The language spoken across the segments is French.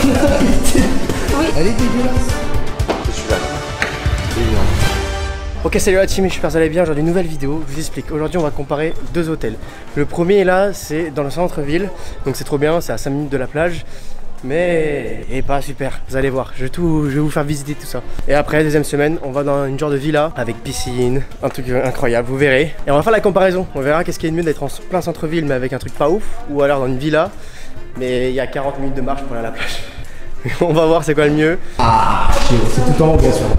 Oui. Elle est dégueulasse. Je suis là. C'est énorme. Ok, salut la team, j'espère que vous allez bien. Aujourd'hui, nouvelle vidéo. Je vous explique. Aujourd'hui, on va comparer deux hôtels. Le premier, là, c'est dans le centre-ville. Donc, c'est trop bien. C'est à 5 minutes de la plage. Mais il est pas super, vous allez voir, je vais vous faire visiter tout ça. Et après, deuxième semaine, on va dans une genre de villa avec piscine, un truc incroyable, vous verrez. Et on va faire la comparaison, on verra qu'est-ce qui est de mieux d'être en plein centre-ville mais avec un truc pas ouf, ou alors dans une villa, mais il y a 40 minutes de marche pour aller à la plage. On va voir c'est quoi le mieux. Ah, c'est tout en haut bien sûr.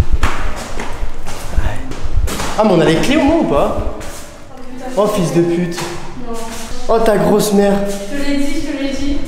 Ah mais on a les clés au moins ou pas? Oh fils de pute. Oh ta grosse mère. Je te l'ai dit, je te l'ai dit.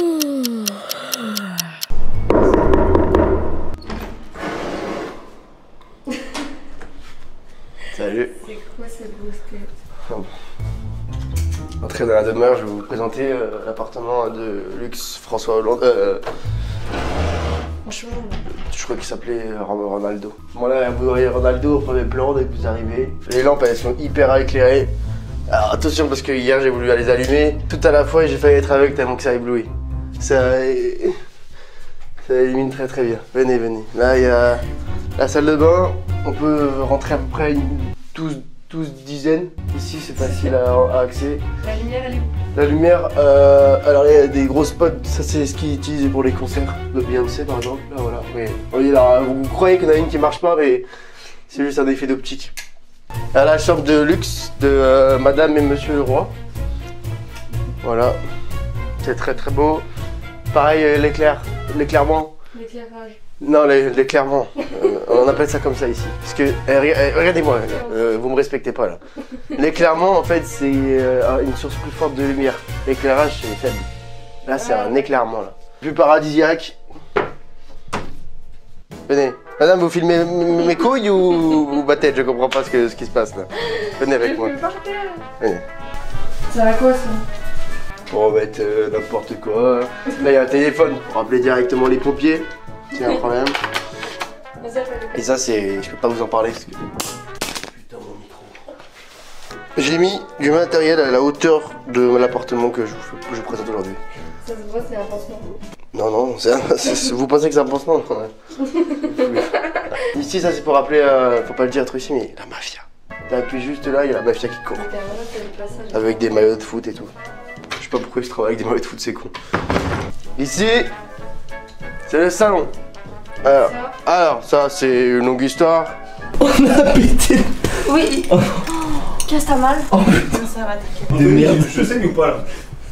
Salut. C'est quoi cette grosse tête? Entrée dans la demeure, je vais vous présenter l'appartement de luxe François Hollande. Franchement, je crois qu'il s'appelait Ronaldo. Bon là, vous voyez Ronaldo au premier plan dès que vous arrivez. Les lampes elles sont hyper éclairées. Alors attention parce que hier j'ai voulu les allumer tout à la fois et j'ai failli être aveugle tellement que ça éblouit. Ça illumine très très bien. Venez, venez. Là il y a la salle de bain. On peut rentrer à peu près une 12 dizaines. Ici c'est facile à accès. la lumière elle est où? La lumière, alors il y a des gros spots, ça c'est ce qu'ils utilisent pour les concerts de Beyoncé par exemple, là voilà. Oui, alors, vous croyez qu'il y en a une qui marche pas mais c'est juste un effet d'optique. Là la chambre de luxe de Madame et Monsieur le Roi. Voilà, c'est très très beau. Pareil l'éclairement. L'éclairage. Non, l'éclairement, on appelle ça comme ça ici. Parce que, regardez-moi, vous me respectez pas là. L'éclairement, en fait, c'est une source plus forte de lumière. L'éclairage, c'est faible. Là, c'est un éclairement là. Plus paradisiaque. Venez. Madame, vous filmez mes couilles ou ma tête? Je comprends pas ce qui se passe là. Venez avec moi. Venez. Ça va quoi ça? Pour mettre n'importe quoi. Là, il y a un téléphone pour appeler directement les pompiers. C'est un problème. Et ça c'est... Je peux pas vous en parler parce que... Putain mon micro. J'ai mis du matériel à la hauteur de l'appartement que je vous présente aujourd'hui. Ça se voit, c'est un pansement. Non, non, vous pensez que c'est un pansement? Ici ça c'est pour appeler... faut pas le dire trop ici mais la mafia. T'appuies juste là, il y a la mafia qui court. Avec des maillots de foot et tout. Je sais pas pourquoi je travaille avec des maillots de foot, c'est con. Ici... c'est le salon. Alors ça c'est une longue histoire. On a pété. Oui. Oh. Qu'est-ce que t'as mal? Oh putain, ça va t'inquiète. De merde. Je sais ou pas là?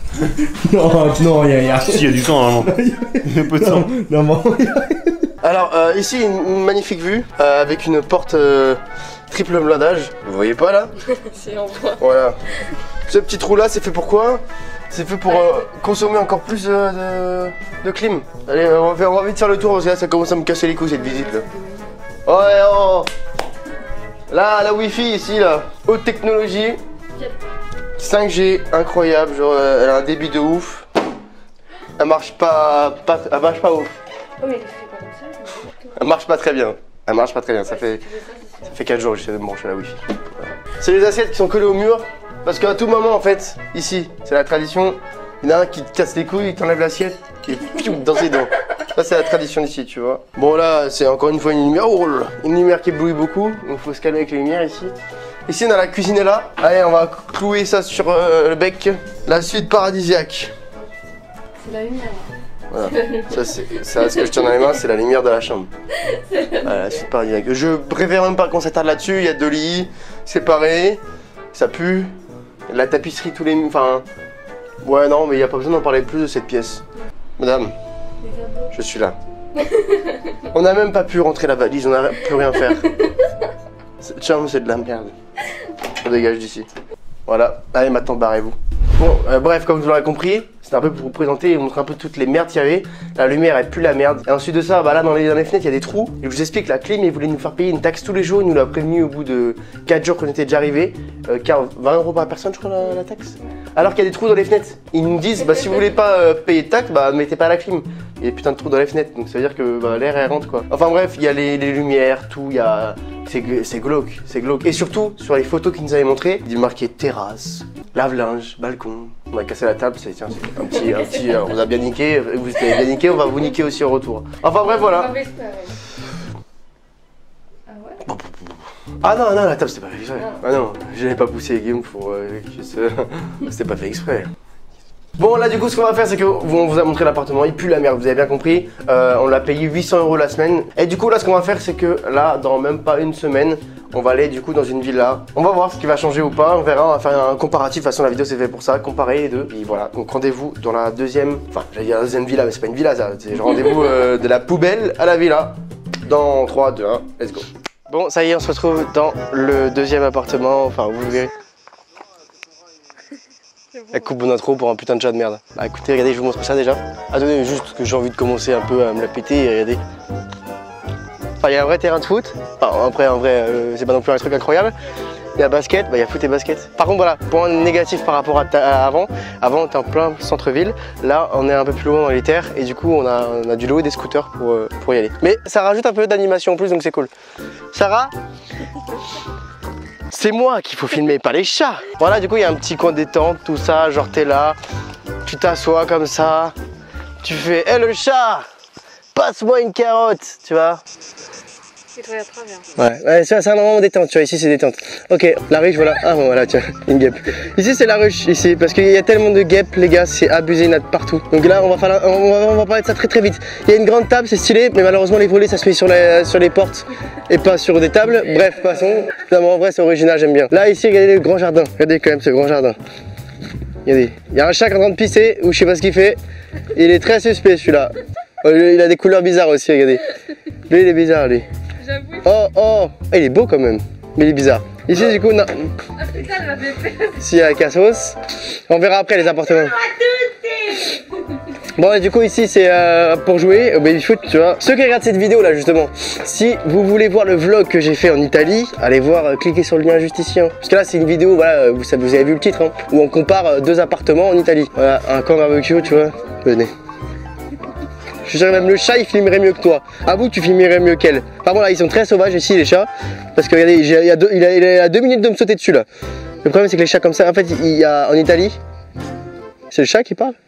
Non, il y a. Si, il y a du temps normalement. Il y a peu de temps. Non. Alors ici une magnifique vue avec une porte triple blindage. Vous voyez pas là? C'est en bois. Voilà. Ce petit trou là c'est fait pour quoi? C'est fait pour consommer encore plus de clim. Allez, on va vite faire le tour parce que là ça commence à me casser les couilles cette visite là. Ouais, oh. Là, la wifi ici là, haute technologie. 5G, incroyable, genre elle a un débit de ouf. Elle marche pas ouf. Oh mais elle fait pas comme ça. Elle marche pas très bien. Elle marche pas très bien, ça fait 4 jours que j'essaie de me brancher la wifi. Voilà. C'est les assiettes qui sont collées au mur. Parce qu'à tout moment en fait, ici, c'est la tradition, il y en a un qui te casse les couilles, il t'enlève l'assiette et piou, dans ses dents. Ça c'est la tradition ici, tu vois. Bon là, c'est encore une fois une lumière, oh là là, une lumière qui éblouit beaucoup, donc faut se calmer avec les lumières ici. Ici on a la cuisine est là. Allez, on va clouer ça sur le bec. La suite paradisiaque. C'est la lumière. Voilà, ça ce que je tiens dans les mains, c'est la lumière de la chambre. Voilà, la suite paradisiaque. Je préfère même pas qu'on s'attarde là-dessus, il y a 2 lits séparés, ça pue. La tapisserie, tous les... Enfin... Ouais, non, mais il n'y a pas besoin d'en parler plus de cette pièce. Madame, je suis là. On n'a même pas pu rentrer la valise, on n'a pu rien faire. Cette chambre, c'est de la merde. On dégage d'ici. Voilà, allez maintenant barrez-vous. Bon, bref, comme vous l'aurez compris, c'était un peu pour vous présenter et vous montrer un peu toutes les merdes qu'il y avait. La lumière, elle pue la merde. Et ensuite de ça, bah là, dans les fenêtres, il y a des trous. Et je vous explique, la clim, il voulait nous faire payer une taxe tous les jours. Il nous l'a prévenu au bout de 4 jours qu'on était déjà arrivés. 20 € par personne, je crois, la taxe. Alors qu'il y a des trous dans les fenêtres. Ils nous disent, bah si vous voulez pas payer de taxe, bah mettez pas la clim. Il y a putain de trous dans les fenêtres, donc ça veut dire que bah, l'air, elle rentre quoi. Enfin bref, il y a les lumières, tout, il y a c'est glauque, c'est glauque. Et surtout, sur les photos qu'il nous avait montrées, il est marqué terrasse, lave-linge, balcon. On a cassé la table, c'est un petit, on vous a bien niqué, vous avez bien niqué, on va vous niquer aussi au retour. Enfin bref, voilà. Ah non, la table c'était pas fait exprès. Ah non, je l'avais pas poussé Guillaume pour c'était pas fait exprès. Bon là du coup ce qu'on va faire c'est que on vous a montré l'appartement, il pue la merde, vous avez bien compris. On l'a payé 800 € la semaine. Et du coup là ce qu'on va faire c'est que là dans même pas une semaine, on va aller du coup dans une villa. On va voir ce qui va changer ou pas, on verra, on va faire un comparatif. De toute façon la vidéo c'est fait pour ça, comparer les deux. Et voilà, donc rendez-vous dans la deuxième, enfin j'allais dire la deuxième villa mais c'est pas une villa ça. C'est rendez-vous de la poubelle à la villa. Dans 3, 2, 1, let's go. Bon ça y est on se retrouve dans le deuxième appartement, enfin vous verrez. Elle coupe mon intro pour un putain de chat de merde. Bah écoutez, regardez, je vous montre ça déjà. Attendez, juste que j'ai envie de commencer un peu à me la péter, regardez. Enfin, il y a un vrai terrain de foot. Enfin, après, en vrai, c'est pas non plus un truc incroyable. Il y a basket, bah il y a foot et basket. Par contre, voilà, point négatif par rapport à avant. Avant, on était en plein centre-ville. Là, on est un peu plus loin dans les terres et du coup, on a dû louer des scooters pour y aller. Mais ça rajoute un peu d'animation en plus, donc c'est cool. Sarah ? C'est moi qu'il faut filmer, pas les chats. Voilà, du coup, il y a un petit coin détente, tout ça. Genre, t'es là, tu t'assois comme ça. Tu fais, hé le chat, passe-moi une carotte, tu vois. Et toi, très bien. Ouais, c'est un moment détente, tu vois. Ici, c'est détente. Ok, la ruche, voilà. Ah, bon, voilà, tiens, une guêpe. Ici, c'est la ruche, ici, parce qu'il y a tellement de guêpes, les gars, c'est abusé, il y en a de partout. Donc là, on va parler de ça très vite. Il y a une grande table, c'est stylé, mais malheureusement, les volets, ça se met sur les portes et pas sur des tables. Bref, passons. Non, en vrai, c'est original, j'aime bien. Là, ici, regardez le grand jardin. Regardez quand même ce grand jardin. Regardez, il y a un chat qui est en train de pisser, ou je sais pas ce qu'il fait. Il est très suspect, celui-là. Il a des couleurs bizarres aussi, regardez. Lui, il est bizarre, lui. Oh, il est beau quand même, mais il est bizarre. Ici, du coup, non. Ah putain, elle m'a fait peur. Ici, il y a Cassos. On verra après les appartements. Bon, et du coup, ici, c'est pour jouer au baby foot, tu vois. Ceux qui regardent cette vidéo là, justement, si vous voulez voir le vlog que j'ai fait en Italie, allez voir, cliquez sur le lien juste ici. Parce que là, c'est une vidéo, voilà, vous avez vu le titre, hein, où on compare deux appartements en Italie. Voilà, un camp barbecue, tu vois. Venez. Je dirais même le chat il filmerait mieux que toi. Avoue tu filmerais mieux qu'elle. Par contre là ils sont très sauvages ici les chats. Parce que regardez il a 2 minutes de me sauter dessus là. Le problème c'est que les chats comme ça, en fait il y a en Italie. C'est le chat qui parle.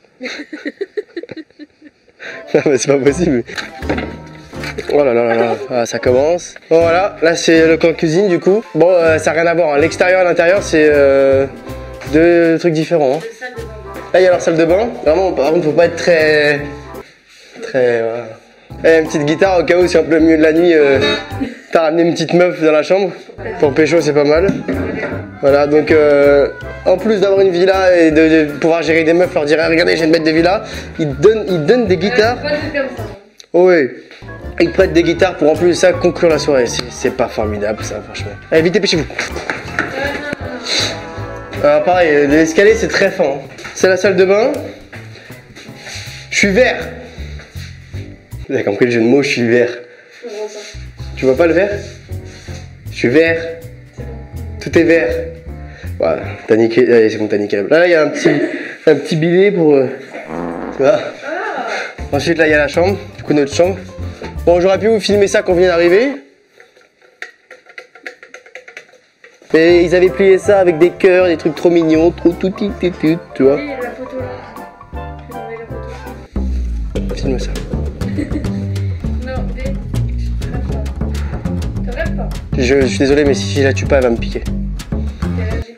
Non mais c'est pas possible. Oh là là, ah, ça commence. Bon voilà, là c'est le camp cuisine du coup. Bon ça n'a rien à voir, hein. L'extérieur et l'intérieur c'est deux trucs différents. Hein. Là il y a leur salle de bain. Vraiment par contre faut pas être très... Voilà. Et une petite guitare au cas où si en plein milieu de la nuit t'as ramené une petite meuf dans la chambre. Pour pécho c'est pas mal. Voilà donc en plus d'avoir une villa et de pouvoir gérer des meufs, leur dire regardez je viens de mettre des villas, ils donnent des guitares. Oh, oui. Ils prêtent des guitares pour en plus de ça conclure la soirée. C'est pas formidable ça franchement. Allez vite dépêchez-vous. Alors pareil, l'escalier c'est très fin. C'est la salle de bain. Je suis vert. Vous avez compris le jeu de mots, je suis vert. Tu vois pas le vert? Je suis vert. Tout est vert. Voilà, t'as niqué. Allez, c'est bon, t'as niqué. Là, il y a un petit billet pour. Tu vois. Ensuite, là, il y a la chambre. Du coup, notre chambre. Bon, j'aurais pu vous filmer ça quand on vient d'arriver. Mais ils avaient plié ça avec des cœurs, des trucs trop mignons, trop tout, tu vois. Il y a la photo là. Je vais enlever la photo. Filme ça. Non, mais je rêve pas. Je suis désolé, mais si je la tue pas, elle va me piquer. T'es allergique.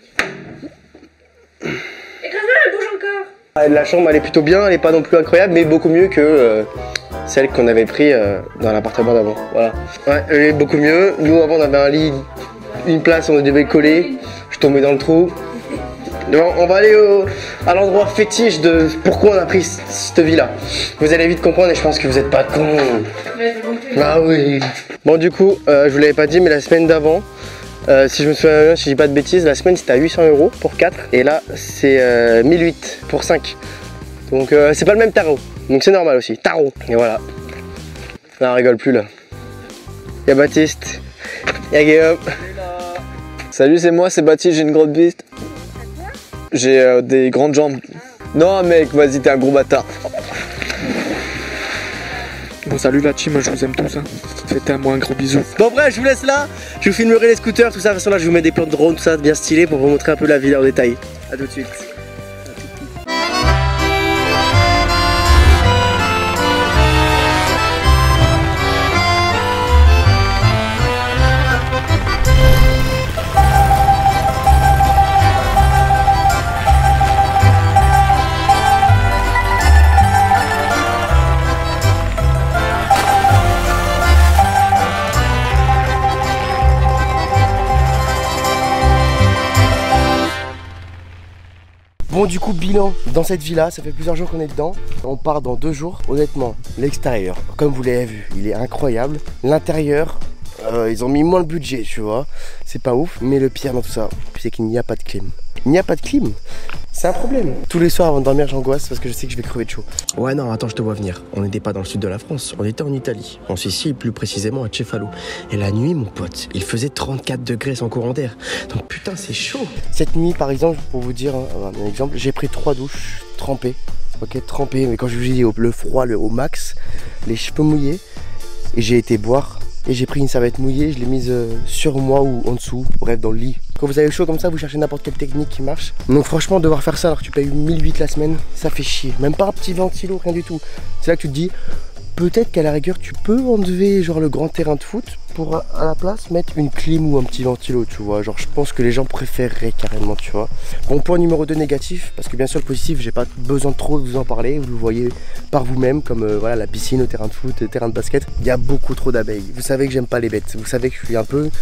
Écrase-la, elle bouge encore. La chambre, elle est plutôt bien, elle est pas non plus incroyable, mais beaucoup mieux que celle qu'on avait pris dans l'appartement d'avant. Voilà. Ouais, elle est beaucoup mieux. Nous, avant, on avait un lit, une place, on devait coller. Je tombais dans le trou. On va aller à l'endroit fétiche de pourquoi on a pris cette vie là. Vous allez vite comprendre et je pense que vous êtes pas cons. Ah oui. Bon du coup, je vous l'avais pas dit mais la semaine d'avant, si je me souviens bien, si je dis pas de bêtises, la semaine c'était à 800 € pour 4 et là c'est 1008 pour 5. Donc c'est pas le même tarot. Donc c'est normal aussi. Tarot. Et voilà. Là on rigole plus là. Y'a Baptiste. Y'a Guillaume. Salut c'est moi, c'est Baptiste, j'ai une grosse bite. J'ai des grandes jambes. Non mec, vas-y t'es un gros bâtard. Bon salut la team, je vous aime tous, hein. Faites à moi un gros bisou. Bon bref, je vous laisse là, je vous filmerai les scooters, tout ça, de toute façon là je vous mets des plans de drone, tout ça bien stylé pour vous montrer un peu la ville en détail. A tout de suite. Bon du coup bilan dans cette villa, ça fait plusieurs jours qu'on est dedans. On part dans 2 jours. Honnêtement, l'extérieur, comme vous l'avez vu, il est incroyable. L'intérieur, ils ont mis moins le budget, tu vois. C'est pas ouf, mais le pire dans tout ça, c'est qu'il n'y a pas de clim. Il n'y a pas de clim, c'est un problème. Tous les soirs avant de dormir j'angoisse parce que je sais que je vais crever de chaud. Ouais non attends, je te vois venir. On n'était pas dans le sud de la France, on était en Italie. En Sicile, plus précisément à Cefalo. Et la nuit mon pote, il faisait 34 degrés sans courant d'air. Donc putain c'est chaud. Cette nuit par exemple, pour vous dire un exemple, j'ai pris 3 douches trempées. Ok, trempées, mais quand je vous dis le froid au max, les cheveux mouillés. Et j'ai été boire. Et j'ai pris une serviette mouillée, je l'ai mise sur moi ou en dessous, bref dans le lit. Quand vous avez chaud comme ça, vous cherchez n'importe quelle technique qui marche. Donc franchement, devoir faire ça alors que tu payes 1008 la semaine, ça fait chier. Même pas un petit ventilo, rien du tout. C'est là que tu te dis, peut-être qu'à la rigueur, tu peux enlever genre le grand terrain de foot pour à la place mettre une clim ou un petit ventilo, tu vois. Genre je pense que les gens préféreraient carrément, tu vois. Bon, point numéro 2 négatif, parce que bien sûr le positif, j'ai pas besoin de trop de vous en parler, vous le voyez par vous-même, comme voilà la piscine, le terrain de foot, le terrain de basket. Il y a beaucoup trop d'abeilles. Vous savez que j'aime pas les bêtes, vous savez que je suis un peu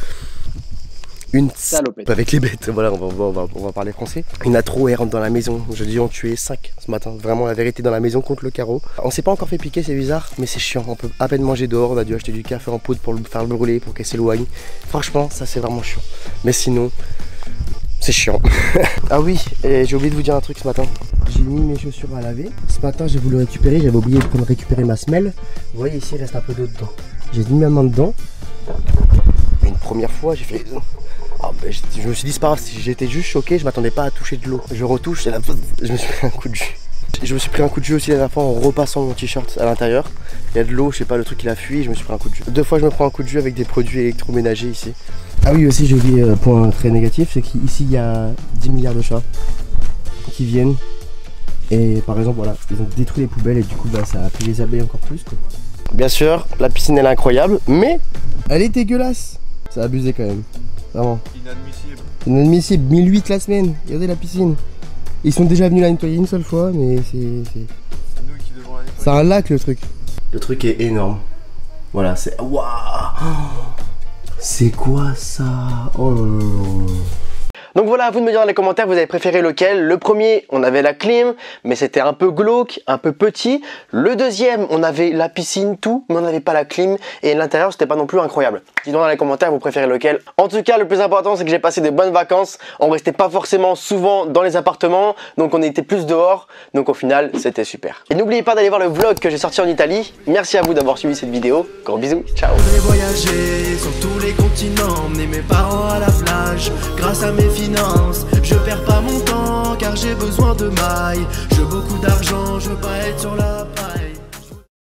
une salopette avec les bêtes. Voilà, on va parler français. Il y en a trop, elles rentrent dans la maison. Je dis on tuait 5 ce matin. Vraiment la vérité dans la maison contre le carreau. On s'est pas encore fait piquer, c'est bizarre, mais c'est chiant. On peut à peine manger dehors. On a dû acheter du café en poudre pour le faire brûler, pour qu'elle s'éloigne. Franchement, ça c'est vraiment chiant. Mais sinon, c'est chiant. Ah oui, et j'ai oublié de vous dire un truc ce matin. J'ai mis mes chaussures à laver. Ce matin, j'ai voulu récupérer. J'avais oublié de récupérer ma semelle. Vous voyez ici, il reste un peu d'eau dedans. J'ai mis ma main dedans. Une première fois, j'ai fait... Oh, je me suis dit c'est pas grave, j'étais juste choqué, je m'attendais pas à toucher de l'eau. Je retouche, et je me suis pris un coup de jus. Je me suis pris un coup de jus aussi la dernière fois en repassant mon t-shirt à l'intérieur. Il y a de l'eau, je sais pas, le truc il a fui, je me suis pris un coup de jus. 2 fois je me prends un coup de jus avec des produits électroménagers ici. Ah oui aussi j'ai oublié un point très négatif, c'est qu'ici il y a 10 milliards de chats qui viennent. Et par exemple voilà, ils ont détruit les poubelles et du coup bah, ça a pris les abeilles encore plus quoi. Bien sûr, la piscine elle est incroyable, mais elle est dégueulasse. C'est abusé quand même. Vraiment. Inadmissible. Inadmissible, 1008 la semaine. Regardez la piscine. Ils sont déjà venus la nettoyer une seule fois, mais c'est nous qui devons la nettoyer. C'est un lac le truc. Le truc est énorme. Voilà, c'est. Waouh! C'est quoi ça? Oh là là. Donc voilà, à vous de me dire dans les commentaires, vous avez préféré lequel. Le premier, on avait la clim, mais c'était un peu glauque, un peu petit. Le deuxième, on avait la piscine, tout, mais on n'avait pas la clim. Et l'intérieur, c'était pas non plus incroyable. Dites-moi dans les commentaires, vous préférez lequel. En tout cas, le plus important, c'est que j'ai passé des bonnes vacances. On restait pas forcément souvent dans les appartements, donc on était plus dehors. Donc au final, c'était super. Et n'oubliez pas d'aller voir le vlog que j'ai sorti en Italie. Merci à vous d'avoir suivi cette vidéo. Gros bisous, ciao. J'ai voyagé sur tous les continents, emmener mes parents à la plage. Grâce à mes finances, je perds pas mon temps car j'ai besoin de mailles. Je veux beaucoup d'argent, je veux pas être sur la